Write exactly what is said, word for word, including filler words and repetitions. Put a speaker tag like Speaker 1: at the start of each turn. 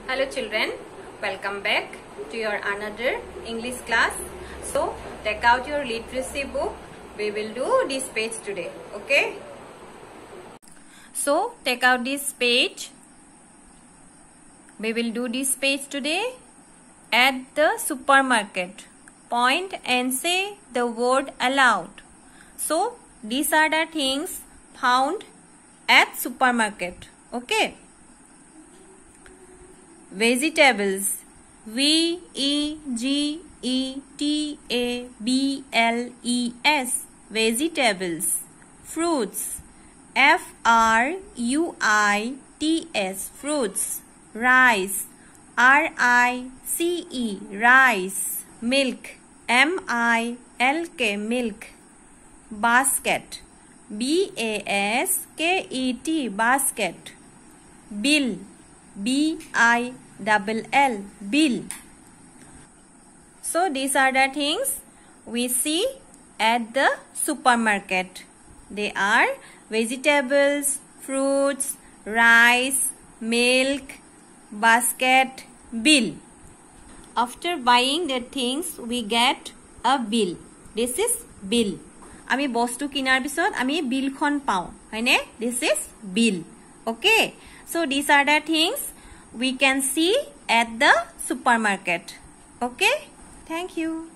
Speaker 1: Hello children, welcome back to your another English class. So take out your literacy book. We will do this page today, okay? So take out this page. We will do this page today. At the supermarket, point and say the word aloud. So these are the things found at supermarket, okay? Vegetables, V E G E T A B L E S, vegetables. Fruits, F R U I T S, fruits. Rice, R I C E, rice. Milk, M I L K, milk. Basket, B A S K E T, basket. Bill, B I L L, bill. So these are the things we see at the supermarket. They are vegetables, fruits, rice, milk, basket, bill. After buying the things, we get a bill. This is bill. আমি বস্তু কিনাৰ পিছত আমি বিলখন পাওঁ হয়নে? This is bill. Okay, so these are the things we can see at the supermarket. Okay, thank you.